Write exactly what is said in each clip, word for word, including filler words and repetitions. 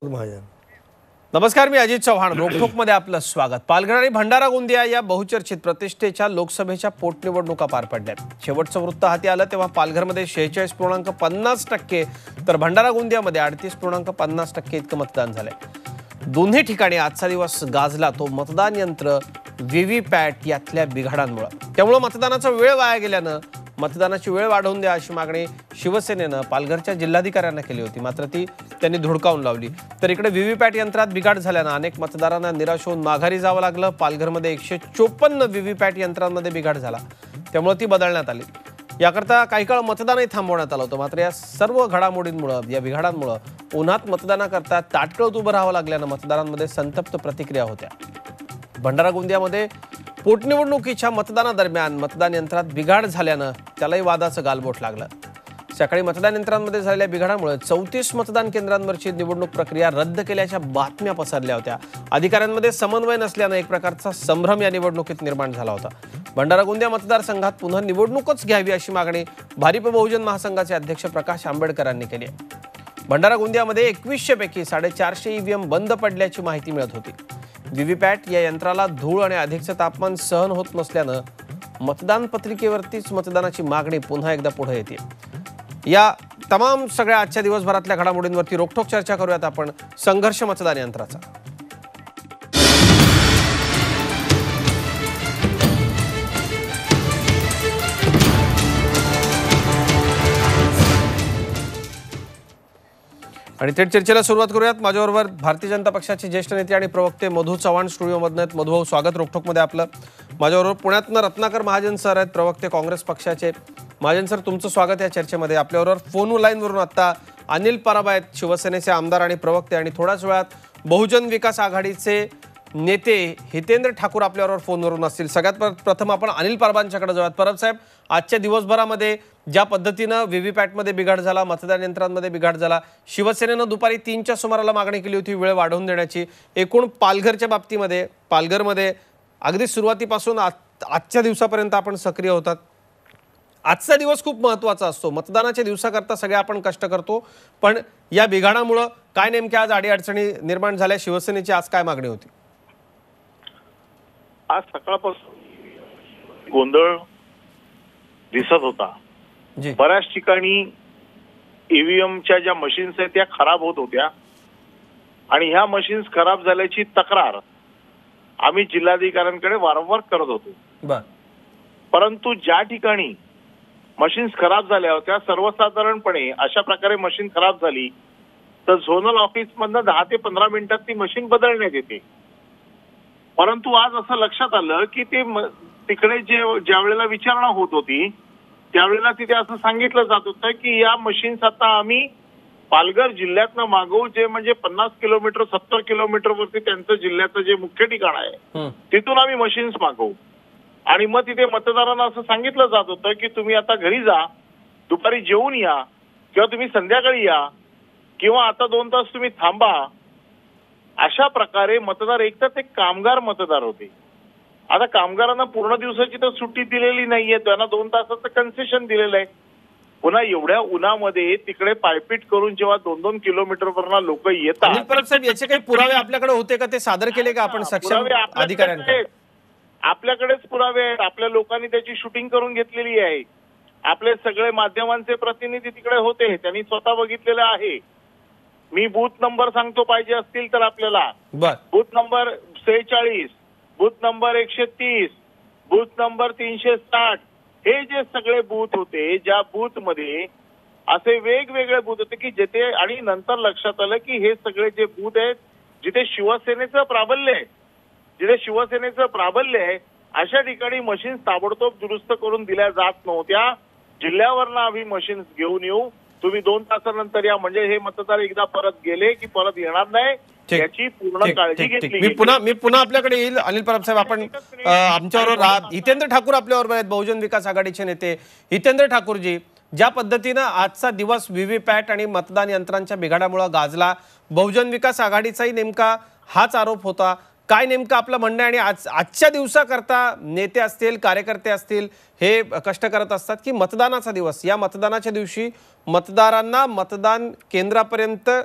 नमस्कार, मी अजित चव्हाण. रोखोक मध्ये आपलं स्वागत. पालघर आणि भंडारा गोंदिया या बहुचर्चित प्रतिष्ठेच्या लोकसभेच्या पोटनिवडणुका पार पडल्या. शेवटचं वृत्त हाती आलं तेव्हा पालघरमध्ये शेहेचाळीस पूर्णांक पन्नास टक्के तर भंडारा गोंदियामध्ये अडतीस पूर्णांक पन्नास टक्के इतकं मतदान झालंय. दोन्ही ठिकाणी आजचा दिवस गाजला तो मतदान यंत्र व्हीव्हीपॅट यातल्या बिघाडांमुळे. त्यामुळे मतदानाचा वेळ वाया गेल्यानं मतदानाची वेळ वाढवून द्या अशी मागणी शिवसेनेनं पालघरच्या जिल्हाधिकाऱ्यांना केली होती, मात्र ती त्यांनी धुडकावून लावली. तर इकडे व्हीव्हीपॅट यंत्रात बिघाड झाल्यानं अनेक मतदारांना निराश होऊन माघारी जावं लागलं. पालघरमध्ये एकशे चोपन्न व्हीव्हीपॅट यंत्रांमध्ये बिघाड झाला, त्यामुळे ती बदलण्यात आली. याकरता काही काळ मतदानही थांबवण्यात आलं होतं, मात्र या सर्व घडामोडींमुळे या बिघाडांमुळे उन्हात मतदानाकरता ताटकळत उभं राहावं लागल्यानं मतदारांमध्ये संतप्त प्रतिक्रिया होत्या. भंडारा गोंदियामध्ये पोटनिवडणुकीच्या मतदानादरम्यान मतदान यंत्रात बिघाड झाल्यानं त्यालाही वादाचं गालबोट लागलं. सकाळी मतदान यंत्रांमध्ये झालेल्या बिघाडामुळे चौतीस मतदान केंद्रांवरची निवडणूक प्रक्रिया रद्द केल्याच्या बातम्या पसरल्या होत्या. अधिकाऱ्यांमध्ये समन्वय नसल्यानं एक प्रकारचा संभ्रम या निवडणुकीत निर्माण झाला होता. भंडारा गोंदिया मतदारसंघात पुन्हा निवडणूकच घ्यावी अशी मागणी भारिप बहुजन महासंघाचे अध्यक्ष प्रकाश आंबेडकरांनी केली आहे. भंडारा गोंदियामध्ये एकवीसशे पैकी साडेचारशे ईव्हीएम बंद पडल्याची माहिती मिळत होती. व्हीव्हीपॅट या यंत्राला धूळ आणि अधिकचं तापमान सहन होत नसल्यानं मतदान पत्रिकेवरतीच मतदानाची मागणी पुन्हा एकदा पुढे येते. या तमाम सगळ्या आजच्या दिवसभरातल्या घडामोडींवरती रोखठोक चर्चा करूयात आपण. संघर्ष मतदान यंत्राचा आणि थेट चर्चेला सुरुवात करूयात. माझ्याबरोबर भारतीय जनता पक्षाचे ज्येष्ठ नेते आणि प्रवक्ते मधु चव्हाण स्टुडिओमधून आहेत. मधु भाऊ, स्वागत रोखठोकमध्ये आपलं. माझ्याबरोबर पुण्यातनं रत्नाकर महाजन सर आहेत, प्रवक्ते काँग्रेस पक्षाचे. महाजन सर, तुमचं स्वागत या चर्चेमध्ये. आपल्याबरोबर फोन लाईनवरून आता अनिल परब आहेत, शिवसेनेचे आमदार आणि प्रवक्ते, आणि थोड्याच वेळात बहुजन विकास आघाडीचे नेते हितेंद्र ठाकूर आपल्याबरोबर फोनवरून असतील. सगळ्यात प्रथम आपण अनिल परबांच्याकडे जाऊयात. परब साहेब, आजच्या दिवसभरामध्ये ज्या पद्धतीनं व्हीव्हीपॅटमध्ये बिघाड झाला, मतदान यंत्रांमध्ये बिघाड झाला, शिवसेनेनं दुपारी तीनच्या सुमाराला मागणी केली होती वेळ वाढवून देण्याची. एकूण पालघरच्या बाबतीमध्ये पालघरमध्ये अगदी सुरुवातीपासून आजच्या दिवसापर्यंत आपण सक्रिय होतात. आजचा दिवस खूप महत्त्वाचा असतो. मतदानाच्या दिवसाकरता सगळे आपण कष्ट करतो, पण या बिघाडामुळे काय नेमक्या आज अडीअडचणी निर्माण झाल्या? शिवसेनेची आज काय मागणी होती? आज सकाळपासून गोंधळ दिसत होता. बऱ्याच ठिकाणी ईव्हीएमच्या ज्या मशीन्स आहेत त्या खराब होत होत्या आणि ह्या मशीन्स खराब झाल्याची तक्रार आम्ही जिल्हाधिकाऱ्यांकडे वारंवार करत होतो. परंतु ज्या ठिकाणी मशीन्स खराब झाल्या होत्या, सर्वसाधारणपणे अशा प्रकारे मशीन खराब झाली तर झोनल ऑफिस मधनं दहा ते पंधरा मिनिटात ती मशीन बदलण्यात येते. परंतु आज असं लक्षात आलं की ते तिकडे जे ज्या वेळेला विचारणा होत होती त्यावेळेला तिथे असं सांगितलं जात होतं की या मशीन्स आता आम्ही पालघर जिल्ह्यातनं मागवू, जे म्हणजे पन्नास किलोमीटर सत्तर किलोमीटर वरती त्यांचं जिल्ह्याचं जे मुख्य ठिकाण आहे तिथून आम्ही मशीन्स मागवू. आणि मग तिथे मतदारांना असं सांगितलं जात होतं की तुम्ही आता घरी जा, दुपारी जेवून या, किंवा तुम्ही संध्याकाळी या, किंवा आता दोन तास तुम्ही थांबा. अशा प्रकारे मतदार, एक तर ते कामगार मतदार होते. आता कामगारांना पूर्ण दिवसाची तर सुट्टी दिलेली नाहीये, त्यांना दोन तासाचं कन्सेशन दिलेलं आहे. पुन्हा एवढ्या उन्हामध्ये तिकडे पायपीट करून जेव्हा दोन दोन किलोमीटरवरनं लोक येतात, याचे काही पुरावे आपल्याकडे होते का? ते सादर केले का आपण सक्षम अधिकाऱ्यांकडे? आपल्याकडेच पुरावे आहेत. आपल्या लोकांनी त्याची शूटिंग करून घेतलेली आहे. आपले सगळे माध्यमांचे प्रतिनिधी तिकडे होते, त्यांनी स्वतः बघितलेलं आहे. मी बूथ नंबर सांगतो पाहिजे असतील तर आपल्याला. बूथ नंबर सेहेचाळीस, बूथ नंबर एकशे तीस, बूथ नंबर तीनशे साठ, हे जे सगळे बूथ होते, ज्या बूथ मध्ये असे वेगवेगळे बूथ होते की जिथे, आणि नंतर लक्षात आलं की हे सगळे जे बूथ आहेत जिथे शिवसेनेचं प्राबल्य आहे, जिथे शिवसेनेचं प्राबल्य आहे अशा ठिकाणी मशीन्स ताबडतोब दुरुस्त करून दिल्या जात नव्हत्या. जिल्ह्यावरनं आम्ही मशीन्स घेऊन येऊ, तुम्ही दोन तासानंतर या, म्हणजे हे मतदार एकदा परत गेले की परत येणार नाही याची पूर्ण काळजी घेतली. मी पुन्हा मी पुन्हा आपल्याकडे येईल. अनिल परब साहेब, आपण आमच्याबरोबर हितेंद्र ठाकूर आपल्याबरोबर आहेत, बहुजन विकास आघाडीचे नेते. हितेंद्र ठाकूरजी, ज्या पद्धतीनं आजचा दिवस व्हीव्हीपॅट आणि मतदान यंत्रांच्या बिघाडामुळे गाजला, बहुजन विकास आघाडीचाही नेमका हाच आरोप होता. काय नेमकं आपलं म्हणणं आहे? आणि आज आजच्या दिवसाकरता नेते असतील, कार्यकर्ते असतील, हे कष्ट करत असतात की मतदानाचा दिवस, या मतदानाच्या दिवशी मतदारांना मतदान केंद्रापर्यंत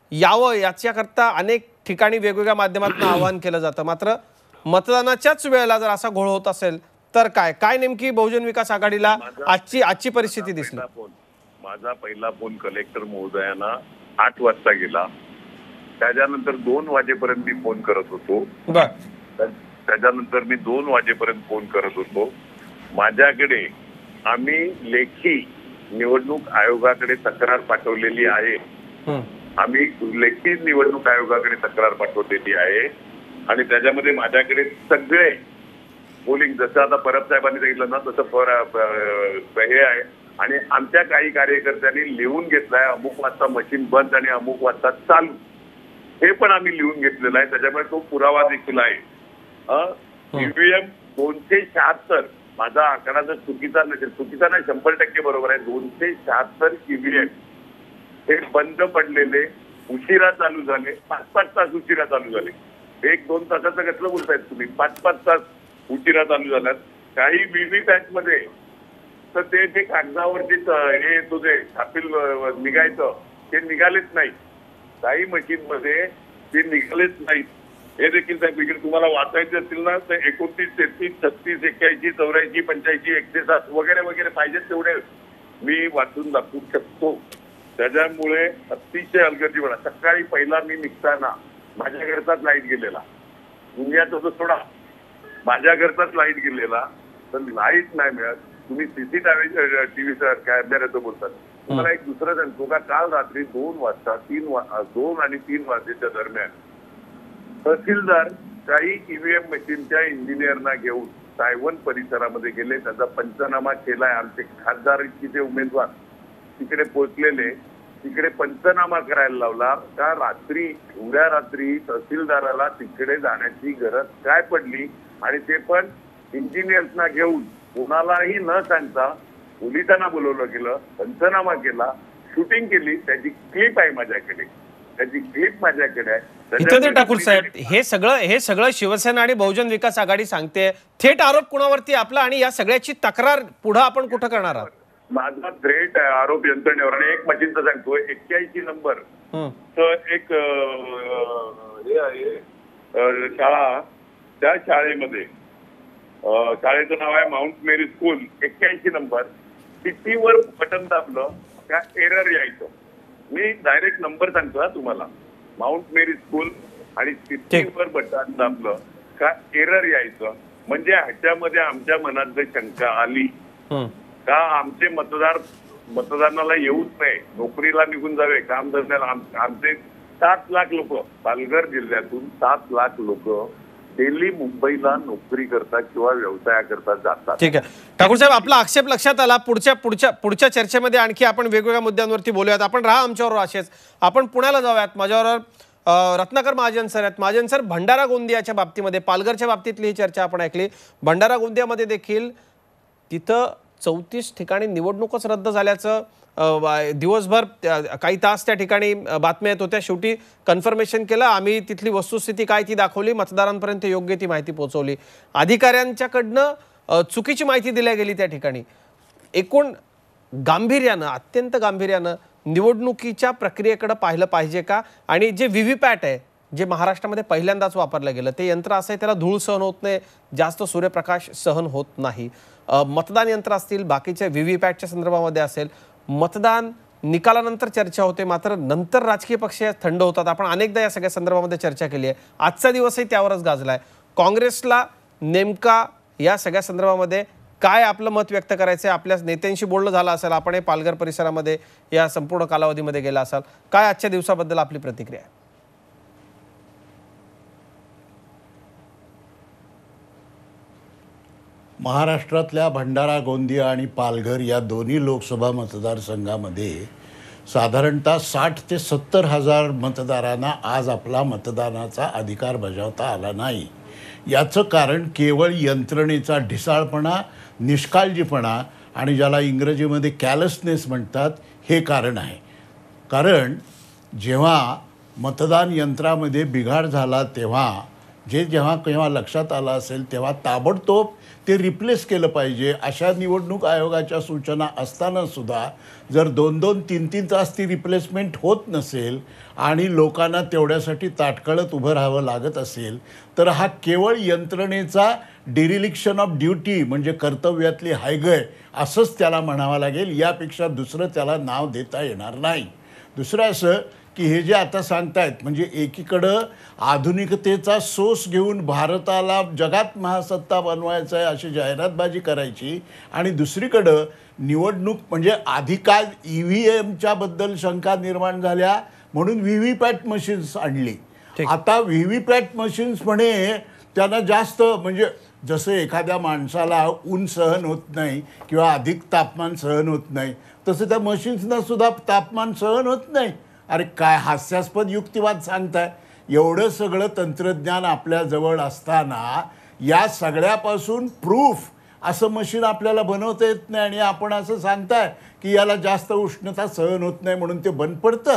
यावं याच्याकरता अनेक ठिकाणी वेगवेगळ्या माध्यमातून आवाहन केलं जातं, मात्र मतदानाच्याच वेळेला जर असा घोळ होत असेल तर काय काय नेमकी बहुजन विकास आघाडीला आजची आजची परिस्थिती दिसली? माझा पहिला फोन कलेक्टर महोदयांना आठ वाजता गेला, त्याच्यानंतर दोन वाजेपर्यंत मी फोन करत होतो. त्याच्यानंतर मी दोन वाजेपर्यंत फोन करत होतो. माझ्याकडे आम्ही लेखी निवडणूक आयोगाकडे तक्रार पाठवलेली आहे. आम्ही लेखी निवडणूक आयोगाकडे तक्रार पाठवलेली आहे आणि त्याच्यामध्ये माझ्याकडे सगळे पोलिंग, जसं आता परब साहेबांनी सांगितलं ना तसं हे आहे. आणि आमच्या काही कार्यकर्त्यांनी लिहून घेतलाय अमुक वाजता मशीन बंद आणि अमुक वाजता चालू, हे पण आम्ही लिहून घेतलेला आहे. त्याच्यामुळे तो पुरावा देखील आहे. ईव्हीएम दोनशे शहात्तर, माझा आकडा जर चुकीचा नसेल, चुकीचा नाही शंभर टक्के बरोबर आहे, दोनशे शहात्तर ईव्हीएम हे बंद पडलेले, उशिरा चालू झाले, पाच पाच तास उशिरा चालू झाले. एक दोन तासाचं कसलं बोलतायत तुम्ही? पाच पाच तास उशिरा चालू झाल्यात. काही व्हीव्हीपॅट मध्ये तर ते जे कागदावरचे हे तुझे छापील निघायचं ते निघालेच नाही. काही मशीन मध्ये ते निघालेच नाहीत. हे देखील सांगितलं. तुम्हाला वाचायचे असतील ना तर एकोणतीस तेहतीस छत्तीस एक्क्याऐंशी चौऱ्याऐंशी पंच्याऐंशी एकशे सात वगैरे वगैरे पाहिजेत तेवढे मी वाचून दाखवू शकतो. त्याच्यामुळे अतिशय हलगर्जीपणा. सकाळी पहिला मी निघताना माझ्या घरचाच लाईट गेलेला, दुनियाचा तो सोडा, माझ्या घरचाच लाईट गेलेला, तर लाईट नाही मिळत. तुम्ही सीसीटीव्ही टीव्ही कॅमेऱ्याचं बोलतात. तुम्हाला एक दुसरं सांगतो का, काल रात्री दोन वाजता तीन दोन आणि तीन वाजेच्या दरम्यान तहसीलदार काही ईव्हीएम मशीनच्या इंजिनियरना घेऊन सायवन परिसरामध्ये गेले, त्याचा पंचनामा केलाय. आमचे खासदारकीचे उमेदवार तिकडे पोहोचलेले, तिकडे पंचनामा करायला लावला. का रात्री एवढ्या रात्री तहसीलदाराला तिकडे जाण्याची गरज काय पडली? आणि ते पण इंजिनियर्सना घेऊन, कोणालाही न सांगता पोलिसांना बोलवलं गेलं, पंचनामा केला, शूटिंग केली. त्याची क्लिप आहे माझ्याकडे, त्याची क्लिप माझ्याकडे आहे. हितेंद्र ठाकूर साहेब, हे सगळं हे सगळं शिवसेना आणि बहुजन विकास आघाडी सांगते. थेट आरोप कुणावरती आपला आणि या सगळ्याची तक्रार पुढे आपण कुठं करणार आहात? माझा थ्रेट आहे आरोप यंत्रणेवर. आणि एक मशीनचं सांगतो, एक्क्याऐंशी नंबर तर एक हे आहे शाळा, त्या शाळेमध्ये शाळेचं नाव आहे माउंट मेरी स्कूल, एक्क्याऐंशी नंबर. सिटीवर बटन दाबलं का एरर यायचं. मी डायरेक्ट नंबर सांगतो तुम्हाला, माउंट मेरी स्कूल आणि सिटीवर बटन दाबलं का एरर यायचं. म्हणजे ह्याच्यामध्ये आमच्या मनात जर शंका आली का आमचे मतदार मतदानाला येऊच नाही, नोकरीला निघून जावे, काम धंद्याला. आमचे सात लाख लोक, पालघर जिल्ह्यातून सात लाख लोक डेली मुंबईला नोकरी करतात किंवा व्यवसायाकरता जातात. ठीक आहे ठाकूर साहेब, आपला आक्षेप लक्षात आला. पुढच्या पुढच्या पुढच्या चर्चेमध्ये आणखी आपण वेगवेगळ्या मुद्द्यांवरती बोलूयात. आपण राहा आमच्यावर असेच, आपण पुण्याला जाऊयात. माझ्यावर रत्नाकर महाजन सर आहेत. महाजन सर, भंडारा गोंदियाच्या बाबतीमध्ये, पालघरच्या बाबतीतली ही चर्चा आपण ऐकली. भंडारा गोंदियामध्ये देखील तिथं चौतीस ठिकाणी निवडणूकच रद्द झाल्याचं दिवसभर काही तास त्या ठिकाणी बातम्या येत होत्या. शेवटी कन्फर्मेशन केलं आम्ही, तिथली वस्तुस्थिती काय ती दाखवली, मतदारांपर्यंत योग्य ती माहिती पोहोचवली. अधिकाऱ्यांच्याकडनं चुकीची माहिती दिल्या गेली त्या ठिकाणी. एकूण गांभीर्यानं, अत्यंत गांभीर्यानं निवडणुकीच्या प्रक्रियेकडे पाहिलं पाहिजे का? आणि जे व्हीव्हीपॅट आहे, जे महाराष्ट्रामध्ये पहिल्यांदाच वापरलं गेलं, ते यंत्र असं आहे त्याला धूळ सहन होत नाही, जास्त सूर्यप्रकाश सहन होत नाही. मतदान यंत्र असतील, बाकीच्या व्हीव्हीपॅटच्या संदर्भामध्ये असेल, मतदान निकालानंतर चर्चा होते, मात्र नंतर राजकीय पक्ष थंड होतात. आपण अनेकदा या सगळ्या संदर्भामध्ये चर्चा केली आहे. आजचा दिवसही त्यावरच गाजलाय. काँग्रेसला नेमका या सगळ्या संदर्भामध्ये काय आपलं मत व्यक्त करायचं आहे? आपल्या नेत्यांशी बोलणं झालं असेल, आपण हे पालघर परिसरामध्ये या संपूर्ण कालावधीमध्ये गेला असाल, काय आजच्या दिवसाबद्दल आपली प्रतिक्रिया आहे? महाराष्ट्रातल्या भंडारा गोंदिया आणि पालघर या दोन्ही लोकसभा मतदारसंघामध्ये साधारणतः साठ ते सत्तर हजार मतदारांना आज आपला मतदानाचा अधिकार बजावता आला नाही. याचं कारण केवळ यंत्रणेचा ढिसाळपणा, निष्काळजीपणा आणि ज्याला इंग्रजीमध्ये कॅलसनेस म्हणतात, हे कारण आहे. कारण जेव्हा मतदान यंत्रामध्ये बिघाड झाला तेव्हा जे जेव्हा केव्हा लक्षात आलं असेल तेव्हा ताबडतोब ते रिप्लेस केलं पाहिजे. अशा निवडणूक आयोगाच्या सूचना असताना सुद्धा जर दोन दोन तीन तीन तास ती रिप्लेसमेंट होत नसेल आणि लोकांना तेवढ्यासाठी ताटकळत उभं राहावं लागत असेल तर हा केवळ यंत्रणेचा डिरिलिक्शन ऑफ ड्युटी म्हणजे कर्तव्यातली हायगय असंच त्याला म्हणावं लागेल. यापेक्षा दुसरं त्याला नाव देता येणार नाही. दुसरं असं की हे जे आता सांगतायत म्हणजे एकीकडं आधुनिकतेचा सोस घेऊन भारताला जगात महासत्ता बनवायचा आहे अशी जाहिरातबाजी करायची आणि दुसरीकडं निवडणूक म्हणजे आधी काय ई व्ही एमच्या बद्दल शंका निर्माण झाल्या म्हणून व्ही व्ही पॅट मशीन्स आणली. आता व्ही व्ही पॅट मशीन्स म्हणे त्यांना जास्त म्हणजे जसं एखाद्या माणसाला ऊन सहन होत नाही किंवा अधिक तापमान सहन होत नाही तसं त्या मशीन्सना सुद्धा तापमान सहन होत नाही. अरे काय हास्यास्पद युक्तिवाद सांगताय. एवढं सगळं तंत्रज्ञान आपल्याजवळ असताना या सगळ्यापासून प्रूफ असं मशीन आपल्याला बनवता येत नाही आणि आपण असं सांगताय की याला जास्त उष्णता सहन होत नाही म्हणून ते बंद पडतं.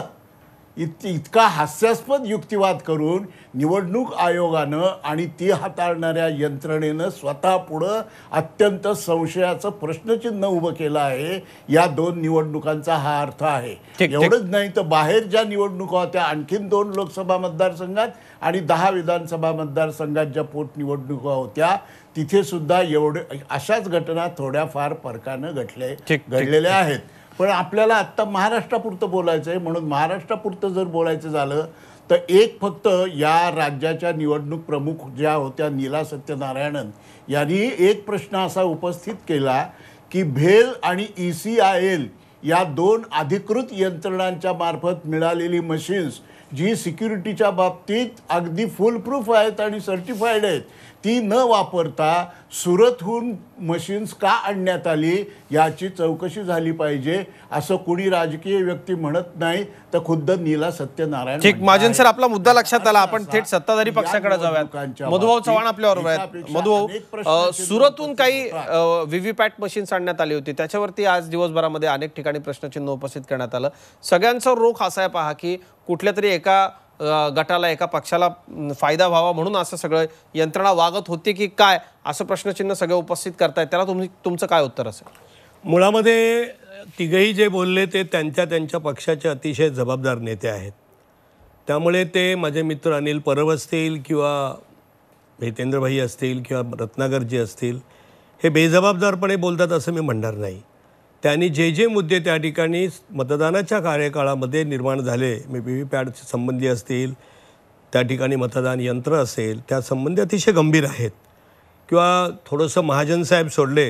इत इतका हास्यास्पद युक्तिवाद करून निवडणूक आयोगानं आणि ती हाताळणाऱ्या यंत्रणेनं स्वतः पुढं अत्यंत संशयाचं प्रश्नचिन्ह उभं केलं आहे. या दोन निवडणुकांचा हा अर्थ आहे. एवढंच नाही तर बाहेर ज्या निवडणुका होत्या आणखीन दोन लोकसभा मतदारसंघात आणि दहा विधानसभा मतदारसंघात ज्या पोटनिवडणुका होत्या तिथे सुद्धा एवढे अशाच घटना थोड्याफार फरकानं घडले घडलेल्या आहेत. पण आपल्याला आत्ता महाराष्ट्रापुरतं बोलायचं आहे म्हणून महाराष्ट्रापुरतं जर बोलायचं झालं तर एक फक्त या राज्याच्या निवडणूक प्रमुख ज्या होत्या नीला सत्यनारायणन यांनी एक प्रश्न असा उपस्थित केला की भेल आणि ई सी आय एल या दोन अधिकृत यंत्रणांच्या मार्फत मिळालेली मशीन्स जी सिक्युरिटीच्या बाबतीत अगदी फुल प्रूफ आहेत आणि सर्टिफाईड आहेत ती न वापरता सुरतहून मशीन्स का आणण्यात आली याची चौकशी झाली पाहिजे असं कुणी राजकीय व्यक्ती म्हणत नाही तर खुद्द नीला सत्यनारायण. ठीक, महाजन सर आपला मुद्दा लक्षात आला. आपण थेट सत्ताधारी पक्षाकडे जाऊयात. मधुभाऊ चव्हाण आपल्याबरोबर आहेत. मधुभाऊ, सुरतहून काही व्हीव्हीपॅट मशीन्स आणण्यात आली होती त्याच्यावरती आज दिवसभरामध्ये अनेक ठिकाणी प्रश्नचिन्ह उपस्थित करण्यात आलं. सगळ्यांचा रोख असा आहे पहा की कुठल्या तरी एका गटाला एका पक्षाला फायदा व्हावा म्हणून असं सगळं यंत्रणा वागत होती की काय असं प्रश्नचिन्ह सगळे उपस्थित करतायत. त्याला तुम्ही तुमचं काय उत्तर असेल? मुळामध्ये तिघही जे बोलले ते त्यांच्या त्यांच्या पक्षाचे अतिशय जबाबदार नेते आहेत. त्यामुळे ते माझे मित्र अनिल परब असतील किंवा हितेंद्रभाई असतील किंवा रत्नाकरजी असतील हे बेजबाबदारपणे बोलतात असं मी म्हणणार नाही. त्यांनी जे जे मुद्दे त्या ठिकाणी मतदानाच्या कार्यकाळामध्ये निर्माण झाले मी व्ही व्ही पॅटचे संबंधी असतील त्या ठिकाणी मतदान यंत्र असेल त्या संबंधी अतिशय गंभीर आहेत. किंवा थोडंसं महाजन साहेब सोडले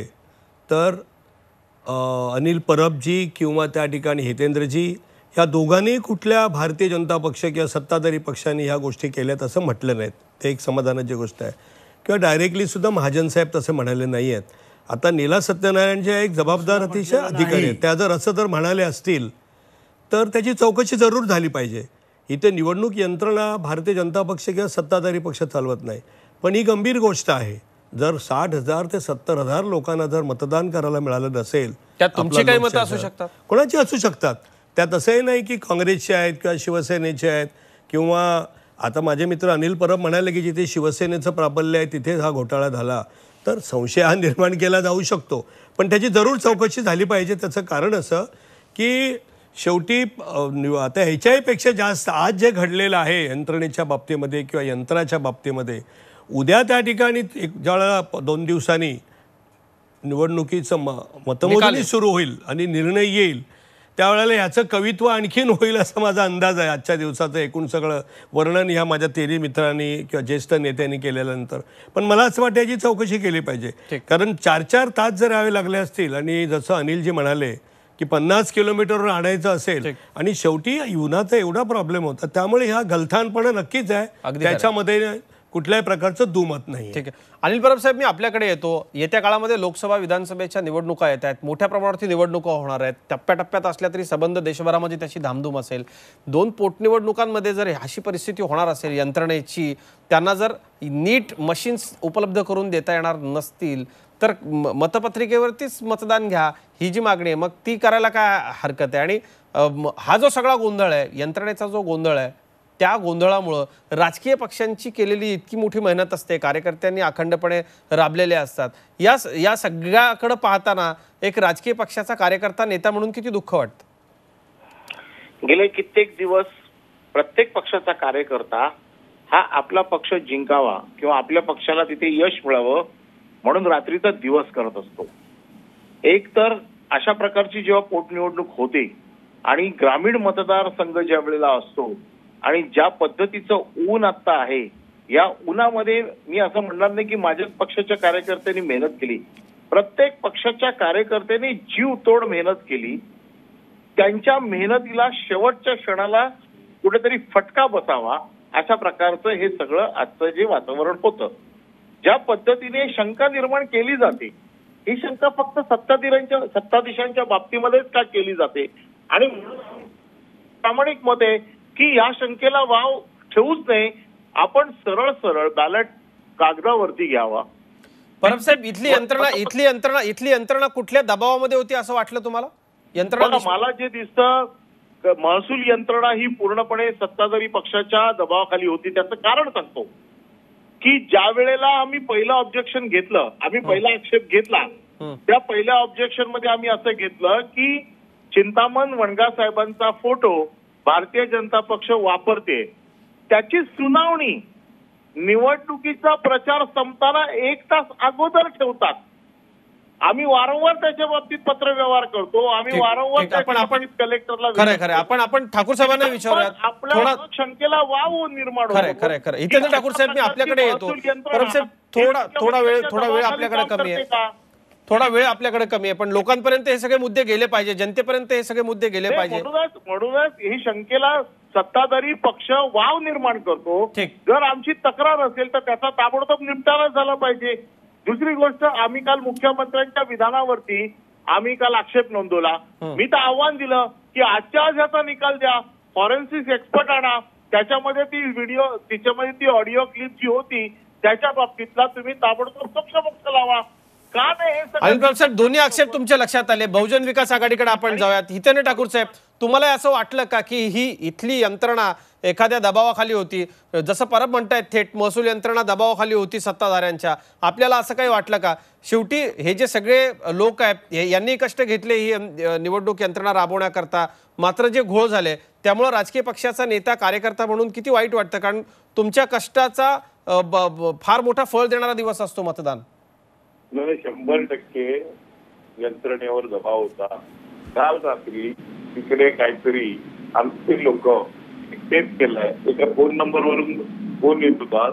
तर अनिल परबजी किंवा त्या ठिकाणी हितेंद्रजी या दोघांनी कुठल्या भारतीय जनता पक्ष किंवा सत्ताधारी पक्षांनी ह्या गोष्टी केल्यात असं म्हटलं नाहीत. ते एक समाधानाची गोष्ट आहे. किंवा डायरेक्टलीसुद्धा महाजन साहेब तसे म्हणाले नाही आहेत. आता नीला सत्यनारायण जे एक जबाबदार अतिशय अधिकारी आहेत त्या जर असं जर म्हणाले असतील तर त्याची चौकशी जरूर झाली पाहिजे. इथे निवडणूक यंत्रणा भारतीय जनता पक्ष किंवा सत्ताधारी पक्ष चालवत नाही. पण ही गंभीर गोष्ट आहे. जर साठ हजार ते सत्तर हजार लोकांना जर मतदान करायला मिळालं नसेल त्यात तुमची काही मतं असू शकतात कोणाची असू शकतात. त्यात असंही नाही की काँग्रेसचे आहेत किंवा शिवसेनेचे आहेत किंवा आता माझे मित्र अनिल परब म्हणाले की जिथे शिवसेनेचं प्राबल्य आहे तिथेच हा घोटाळा झाला तर संशय हा निर्माण केला जाऊ शकतो. पण त्याची जरूर चौकशी झाली पाहिजे. त्याचं कारण असं की शेवटी आता ह्याच्याहीपेक्षा जास्त आज जे घडलेलं आहे यंत्रणेच्या बाबतीमध्ये किंवा यंत्राच्या बाबतीमध्ये उद्या त्या ठिकाणी एक ज्यावेळेला दोन दिवसांनी निवडणुकीचं म मतमोजणी सुरू होईल आणि निर्णय येईल त्यावेळेला ह्याचं कवित्व आणखीन होईल असा माझा अंदाज आहे. आजच्या दिवसाचं एकूण सगळं वर्णन ह्या माझ्या तेरी मित्रांनी किंवा ज्येष्ठ नेत्यांनी केल्यानंतर पण मला असं वाटतं याची चौकशी केली पाहिजे. कारण चार चार तास जर यावे लागले असतील आणि जसं अनिलजी म्हणाले की पन्नास किलोमीटरवर आणायचं असेल आणि शेवटी युनाचा एवढा प्रॉब्लेम होता त्यामुळे ह्या गलथानपणा नक्कीच आहे. त्याच्यामध्ये कुठल्याही प्रकारचं दुमत नाही. ठीक आहे अनिल परब साहेब मी आपल्याकडे येतो. येत्या काळामध्ये लोकसभा विधानसभेच्या निवडणुका येत आहेत. मोठ्या प्रमाणावरती निवडणुका होणार आहेत. टप्प्याटप्प्यात असल्या तरी संबंध देशभरामध्ये त्याची धामधूम असेल. दोन पोटनिवडणुकांमध्ये जर अशी परिस्थिती होणार असेल यंत्रणेची त्यांना जर नीट मशीन्स उपलब्ध करून देता येणार नसतील तर मतपत्रिकेवरतीच मतदान घ्या ही जी मागणी आहे मग ती करायला काय हरकत आहे. आणि हा जो सगळा गोंधळ आहे यंत्रणेचा जो गोंधळ आहे त्या गोंधळामुळं राजकीय पक्षांची केलेली इतकी मोठी मेहनत असते, कार्यकर्त्यांनी अखंडपणे राबलेले असतात, या या सगळ्याकडे पाहताना एक राजकीय पक्षाचा कार्यकर्ता नेता म्हणून किती दुःख वाटतं? गेले कित्येक दिवस प्रत्येक पक्षाचा कार्यकर्ता हा आपला पक्ष जिंकावा किंवा आपल्या पक्षाला तिथे यश मिळावं म्हणून रात्रीचा दिवस करत असतो. एक तर अशा प्रकारची जेव्हा पोटनिवडणूक होते आणि ग्रामीण मतदारसंघ ज्या वेळेला असतो आणि ज्या पद्धतीचं ऊन आता आहे, या उन्हामध्ये मी असं म्हणणार नाही की माझ्याच पक्षाच्या कार्यकर्त्यांनी मेहनत केली. प्रत्येक पक्षाच्या कार्यकर्त्यांनी जीव तोड मेहनत केली. त्यांच्या मेहनतीला शेवटच्या क्षणाला कुठेतरी फटका बसावा अशा प्रकारचं हे सगळं आजचं जे वातावरण होतं. ज्या पद्धतीने शंका निर्माण केली जाते, ही शंका फक्त सत्ताधीरांच्या सत्ताधीशांच्या बाबतीमध्येच का केली जाते? आणि प्रामाणिक मत आहे की या शंकेला वाव ठेवूच नये, आपण सरळ सरळ बॅलेट कागदावरती घ्यावा. परब साहेब, इथली यंत्रणा इथली यंत्रणा इथली यंत्रणा कुठल्या दबावामध्ये होती असं वाटलं तुम्हाला? यंत्रणा मला जे दिसतं, महसूल यंत्रणा ही पूर्णपणे सत्ताधारी पक्षाच्या दबावाखाली होती. त्याचं कारण सांगतो की ज्या वेळेला आम्ही पहिलं ऑब्जेक्शन घेतलं, आम्ही पहिला आक्षेप घेतला, त्या पहिल्या ऑब्जेक्शन मध्ये आम्ही असं घेतलं की चिंतामण वणगा साहेबांचा फोटो भारतीय जनता पक्ष वापरते, त्याची सुनावणी निवडणुकीचा प्रचार संपताना एक तास अगोदर ठेवतात. आम्ही वारंवार त्याच्या बाबतीत पत्रव्यवहार करतो, आम्ही वारंवार आपण आपण कलेक्टरला खरं खरं आपण आपण ठाकूर साहेबांना विचारूयात. आपल्या शंकेला वाव निर्माण होतो. खरं खरं खरं इथे ठाकूर साहेब मी आपल्याकडे येतो. परब साहेब, थोडा थोडा वेळ थोडा वेळ आपल्याकडे कमी आहे, थोडा वेळ आपल्याकडे कमी आहे, पण लोकांपर्यंत हे सगळे मुद्दे गेले पाहिजे, जनतेपर्यंत हे सगळे मुद्दे गेले पाहिजे. म्हणूनच म्हणूनच ही शंकेला सत्ताधारी पक्ष वाव निर्माण करतो. जर आमची तक्रार असेल तर त्याचा ताबडतोब निपटारा झाला पाहिजे. दुसरी गोष्ट, आम्ही काल मुख्यमंत्र्यांच्या विधानावरती आम्ही काल आक्षेप नोंदवला. मी तर आव्हान दिलं की आजच्या आज याचा निकाल द्या, फॉरेन्सिक एक्सपर्ट आणा, त्याच्यामध्ये ती व्हिडिओ तिच्यामध्ये ती ऑडिओ क्लिप जी होती त्याच्या बाबतीतला तुम्ही ताबडतोब पक्ष लावा. का नाही? अनिल परब साहेब, दोन्ही आक्षेप तुमच्या लक्षात आले. बहुजन विकास आघाडीकडे आपण जाऊयात. हितेंद्र ठाकूर साहेब, तुम्हाला असं वाटलं का की ही इथली यंत्रणा एखाद्या दबावाखाली होती? जसं परब म्हणतायत थेट महसूल यंत्रणा दबावाखाली होती सत्ताधाऱ्यांच्या, आपल्याला असं काही वाटलं का? शेवटी हे जे सगळे लोक आहेत यांनी कष्ट घेतले ही निवडणूक यंत्रणा राबवण्याकरता, मात्र जे घोळ झाले त्यामुळे राजकीय पक्षाचा नेता कार्यकर्ता म्हणून किती वाईट वाटतं, कारण तुमच्या कष्टाचा फार मोठा फळ देणारा दिवस असतो मतदान. शंभर टक्के यंत्रणेवर दबाव होता. काल रात्री तिकडे काहीतरी आमचे लोक टेप केलाय, एका फोन नंबर वरून फोन येत होता,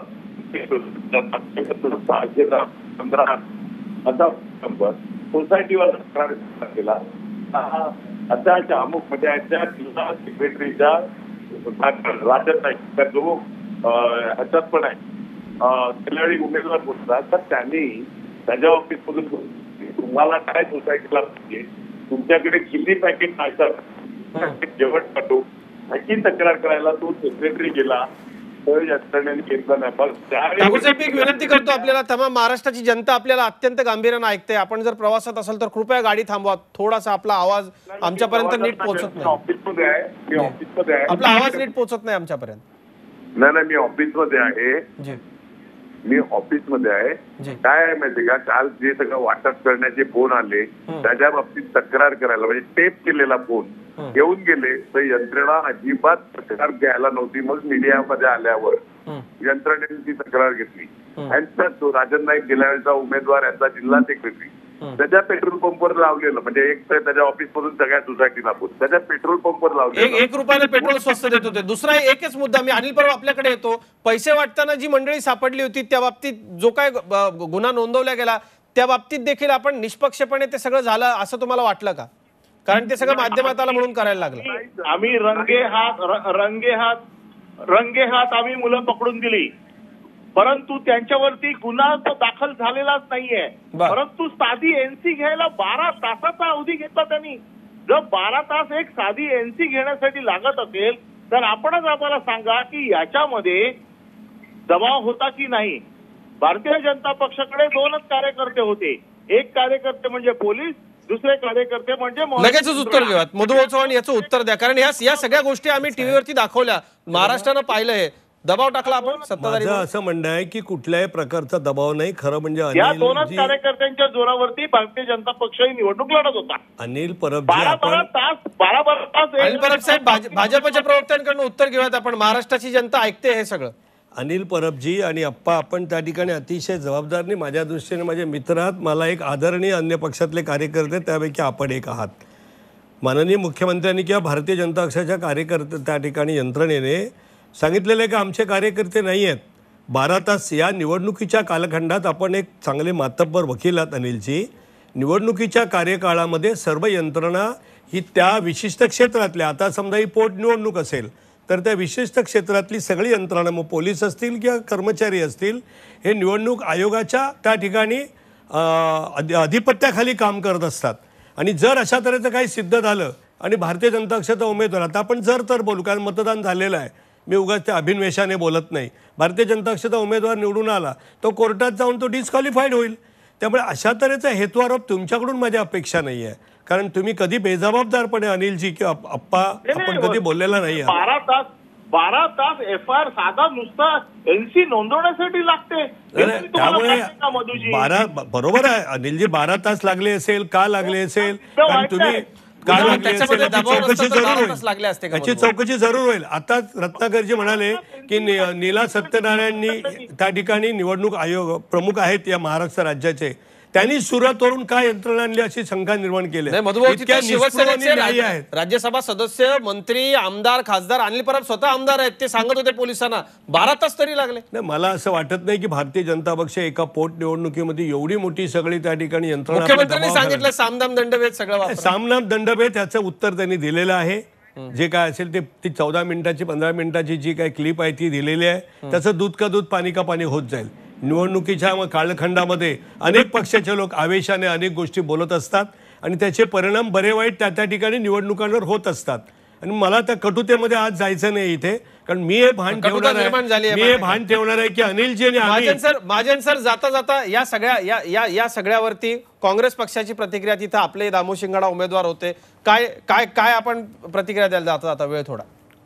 सहाशे पंधरा असा नंबर सोसायटीवर केला. अशा अशा अमुक म्हणजे याच्या जिल्हा सेक्रेटरीच्या राजन नाईक त्या जो ह्याच्यात पण आहे त्यावेळी उमेदवार होता, तर त्यांनी त्याच्या ऑफिस मधून तुम्हाला काय सोसायटीला पाहिजे, तुमच्याकडे किती पॅकेट नाश्ता जेवण पाठवू ह्याची तक्रार करायला तो सेक्रेटरी गेला, तर यंत्रणेने घेतला नाही. ठाकूर साहेब, एक विनंती करतो आपल्याला, तमाम महाराष्ट्राची जनता आपल्याला अत्यंत गांभीर्यानं ऐकते. आपण जर प्रवासात असेल तर कृपया गाडी थांबवा, थोडासा आपला आवाज आमच्यापर्यंत नीट पोहोचत नाही. ऑफिसमध्ये आहे, मी ऑफिसमध्ये आहे, आपला आवाज नीट पोहोचत नाही आमच्यापर्यंत. नाही नाही मी ऑफिसमध्ये आहे, मी ऑफिसमध्ये आहे. काय आहे माहिती का, काल जे सगळं वाटप करण्याचे फोन आले त्याच्या बाबतीत तक्रार करायला, म्हणजे टेप केलेला फोन घेऊन गेले, तर यंत्रणा अजिबात तक्रार घ्यायला नव्हती. मग मीडियामध्ये आल्यावर यंत्रणेने ती तक्रार घेतली. त्यांचा तो राजन नाईक गेल्या वेळेचा उमेदवार याचा जिल्हा सेक्रेटरी त्याच्या पेट्रोल पंपवर लावलेलं, म्हणजे एक तर त्याच्या ऑफिस मधून सगळ्या सोसायटीला फोन त्याच्या पेट्रोल पंपवर लावलेलं, एक रुपयाला पेट्रोल स्वस्त देत होते. दुसरा एकच मुद्दा, मी अनिल परब आपल्याकडे येतो. पैसे वाटताना जी मंडळी सापडली होती त्या बाबतीत जो काय गुन्हा नोंदवला गेला त्या बाबतीत देखील आपण निष्पक्षपणे ते सगळं झालं असं तुम्हाला वाटलं का? कारण ते सगळं माध्यमात आलं म्हणून करायला लागलं. आम्ही रंगे हात रंगे हात रंगे हात आम्ही मुलं पकडून दिली, परंतु त्यांच्यावरती गुन्हा दाखल झालेलाच नाहीये. परंतु साधी एनसी घ्यायला बारा तासाचा अवधी घेतला त्यांनी. जर बारा तास एक साधी एनसी घेण्यासाठी लागत असेल तर आपणच आम्हाला सांगा की याच्यामध्ये दबाव होता की नाही. भारतीय जनता पक्षाकडे दोनच कार्यकर्ते होते, एक कार्यकर्ते म्हणजे पोलीस दुसरे कार्यकर्ते म्हणजे लगेचच उत्तर घेऊयात. मधुभाऊ चव्हाण याचं उत्तर द्या, कारण या या सगळ्या गोष्टी आम्ही टीव्हीवरती दाखवल्या, महाराष्ट्रानं पाहिलं, हे दबाव टाकला आपण सत्ताधारी. माझं असं म्हणणं आहे की कुठल्याही प्रकारचा दबाव नाही. खरं म्हणजे या दोनच कार्यकर्त्यांच्या जोरावरती भारतीय जनता पक्षही निवडणूक लढत होता. अनिल परब बारा बारा तास बारा बारा तास अनिल परब साहेब, भाजपच्या प्रवक्त्यांकडून उत्तर घेऊयात आपण. महाराष्ट्राची जनता ऐकते हे सगळं. अनिल परबजी आणि अप्पा, आपण त्या ठिकाणी अतिशय जबाबदारने, माझ्या दृष्टीने माझे मित्र आहात, मला एक आदरणीय अन्य पक्षातले कार्यकर्ते, त्यापैकी आपण एक आहात. माननीय मुख्यमंत्र्यांनी किंवा भारतीय जनता पक्षाच्या कार्यकर्ते त्या ठिकाणी यंत्रणेने सांगितलेलं आहे की आमचे कार्यकर्ते नाही आहेत. बारा तास या निवडणुकीच्या कालखंडात आपण एक चांगले मातब्बर वकील आहात अनिलजी. निवडणुकीच्या कार्यकाळामध्ये सर्व यंत्रणा ही त्या विशिष्ट क्षेत्रातल्या, आता समजा ही पोटनिवडणूक असेल तर त्या विशिष्ट क्षेत्रातली सगळी यंत्रणा, मग पोलीस असतील किंवा कर्मचारी असतील, हे निवडणूक आयोगाच्या त्या ठिकाणी अधिपत्याखाली काम करत असतात. आणि जर अशा तऱ्हेचं काही सिद्ध झालं आणि भारतीय जनता पक्षाचा उमेदवार, आता आपण जर तर बोलू कारण मतदान झालेलं आहे, मी उगाच त्या अभिनवेशाने बोलत नाही, भारतीय जनता पक्षाचा उमेदवार निवडून आला तो कोर्टात जाऊन तो डिस्क्वालिफाईड होईल. त्यामुळे अशा तऱ्हेचा हेतुआरोप तुमच्याकडून माझी अपेक्षा नाही आहे, कारण तुम्ही कधी बेजबाबदारपणे अनिलजी किंवा अप्पा आपण कधी बोललेला नाही. बारा तास बारा तास एफ आय आर साधा नुसता एनसी नोंदवण्यासाठी लागते. त्यामुळे बारा बरोबर आहे अनिलजी, बारा तास लागले असेल, का लागले असेल, कारण तुम्ही काय लागले असेल चौकशी जरूर होईल, याची चौकशी जरूर होईल. आता रत्नाकरजी म्हणाले की नीला सत्यनारायणनी त्या ठिकाणी निवडणूक आयोग प्रमुख आहेत या महाराष्ट्र राज्याचे, त्यांनी सुरतवरून काय यंत्रणा आणली अशी शंका निर्माण केली. राज्यसभा सदस्य, मंत्री, आमदार, खासदार, अनिल परब स्वतः आमदार आहेत, ते सांगत होते पोलिसांना बारा तास तरी लागले. नाही, मला असं वाटत नाही की भारतीय जनता पक्ष एका पोटनिवडणुकीमध्ये एवढी मोठी सगळी त्या ठिकाणी यंत्रणा. मुख्यमंत्र्यांनी सांगितलं सामदाम दंडभेद सगळं, सामनाम दंडभेद याचं उत्तर त्यांनी दिलेलं आहे. जे काय असेल ते ती चौदा मिनिटाची पंधरा मिनिटाची जी काही क्लिप आहे ती दिलेली आहे. त्याचं दूध का दूध पाणी का पाणी होत जाईल. निवडणुकीच्या कालखंडामध्ये अनेक पक्षाचे लोक आवेशाने अनेक गोष्टी बोलत असतात आणि त्याचे परिणाम बरे वाईट त्या त्या ठिकाणी निवडणुकांवर होत असतात. आणि मला त्या कटुतेमध्ये आज जायचं नाही इथे, कारण मी हे भान ठेवणार आहे मी हे भान ठेवणार आहे की अनिलजी आणि महाजन सर महाजन सर जाता जाता या सगळ्या या या या सगळ्यावरती काँग्रेस पक्षाची प्रतिक्रिया, तिथं आपले दामू शिंगाडा उमेदवार होते, काय काय काय आपण प्रतिक्रिया द्यायला जाता जाता वेळ थोडा.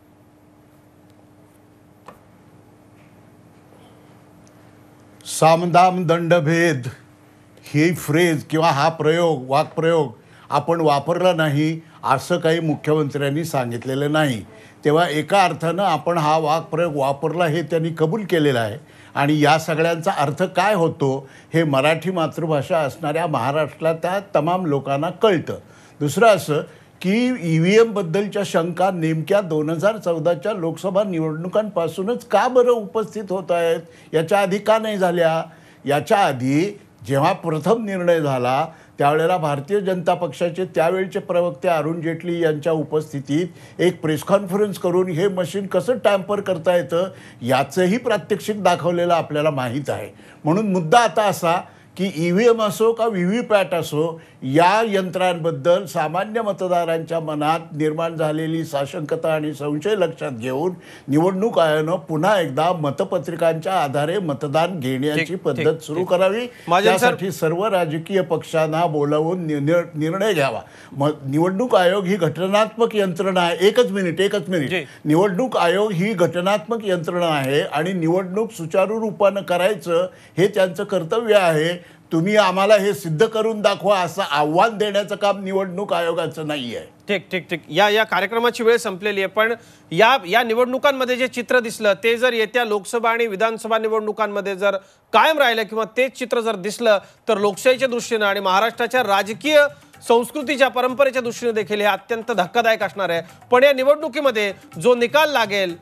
सामदाम दंडभेद ही फ्रेज किंवा हा प्रयोग वाक्प्रयोग आपण वापरला नाही असं काही मुख्यमंत्र्यांनी सांगितलेलं नाही. तेव्हा एका अर्थानं आपण हा वाक्प्रयोग वापरला हे त्यांनी कबूल केलेलं आहे. आणि या सगळ्यांचा अर्थ काय होतो हे मराठी मातृभाषा असणाऱ्या महाराष्ट्रातल्या तमाम लोकांना कळतं. दुसरं असं की ई व्ही एमबद्दलच्या शंका नेमक्या दोन हजार चौदाच्या लोकसभा निवडणुकांपासूनच का बरं उपस्थित होत आहेत, याच्या आधी का नाही झाल्या. याच्या आधी जेव्हा प्रथम निर्णय झाला त्यावेळेला भारतीय जनता पक्षाचे त्यावेळचे प्रवक्ते अरुण जेटली यांच्या उपस्थितीत एक प्रेस कॉन्फरन्स करून हे मशीन कसं टॅम्पर करता येतं याचंही प्रात्यक्षिक दाखवलेलं आपल्याला माहीत आहे. म्हणून मुद्दा आता असा की ई व्ही एम असो का व्ही व्ही पॅट असो, या यंत्रांबद्दल सामान्य मतदारांच्या मनात निर्माण झालेली साशंकता आणि संशय लक्षात घेऊन निवडणूक आयोगानं पुन्हा एकदा मतपत्रिकांच्या आधारे मतदान घेण्याची पद्धत सुरू करावी. त्यासाठी सर्व राजकीय पक्षांना बोलावून निर्णय घ्यावा. निवडणूक आयोग ही घटनात्मक यंत्रणा आहे. एकच मिनिट एकच मिनिट निवडणूक आयोग ही घटनात्मक यंत्रणा आहे आणि निवडणूक सुचारू रूपानं करायचं हे त्यांचं कर्तव्य आहे. तुम्ही आम्हाला हे सिद्ध करून दाखवा असं आव्हान देण्याचं काम निवडणूक आयोगाचं नाही आहे. ठीक ठीक ठीक या या कार्यक्रमाची वेळ संपलेली आहे, पण या या निवडणुकांमध्ये जे चित्र दिसलं ते जर येत्या लोकसभा आणि विधानसभा निवडणुकांमध्ये जर कायम राहिलं किंवा तेच चित्र जर दिसलं तर लोकशाहीच्या दृष्टीनं आणि महाराष्ट्राच्या राजकीय संस्कृतीच्या परंपरेच्या दृष्टीने देखील हे अत्यंत धक्कादायक असणार आहे. पण या निवडणुकीमध्ये जो निकाल लागेल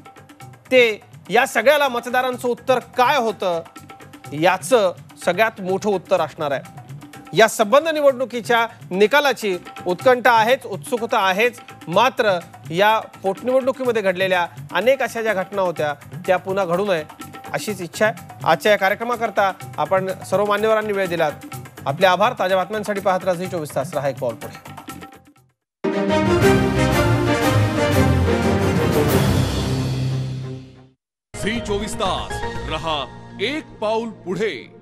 ते या सगळ्याला मतदारांचं उत्तर काय होतं याचं सगळ्यात मोठं उत्तर असणार आहे. या संबंध निवडणुकीच्या निकालाची उत्कंठा आहेच, उत्सुकता आहेच. मात्र या पोटनिवडणुकीमध्ये घडलेल्या अनेक अशा ज्या घटना होत्या त्या पुन्हा घडू नये अशीच इच्छा आहे. आजच्या या कार्यक्रमाकरता आपण सर्व मान्यवरांनी वेळ दिलात. आपले आभार. ताज्या बातम्यांसाठी पाहत राहा झी चोवीस तास. रहा एक पाऊल पुढे. झी चोवीस तास रहा एक पाऊल पुढे.